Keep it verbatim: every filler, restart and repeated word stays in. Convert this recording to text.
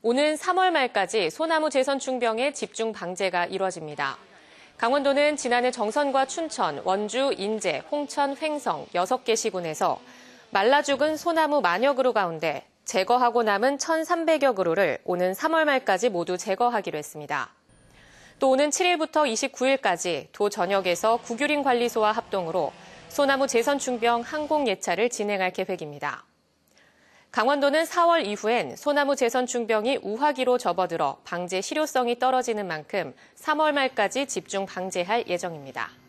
오는 삼월 말까지 소나무 재선 중병의 집중 방제가 이뤄집니다. 강원도는 지난해 정선과 춘천, 원주, 인제, 홍천, 횡성 여섯 개 시군에서 말라 죽은 소나무 만여 그루 가운데 제거하고 남은 천삼백여 그루를 오는 삼월 말까지 모두 제거하기로 했습니다. 또 오는 칠일부터 이십구일까지 도 전역에서 구규림 관리소와 합동으로 소나무 재선 중병 항공 예차를 진행할 계획입니다. 강원도는 사월 이후엔 소나무 재선 중병이 우하기로 접어들어 방제 실효성이 떨어지는 만큼 삼월 말까지 집중 방제할 예정입니다.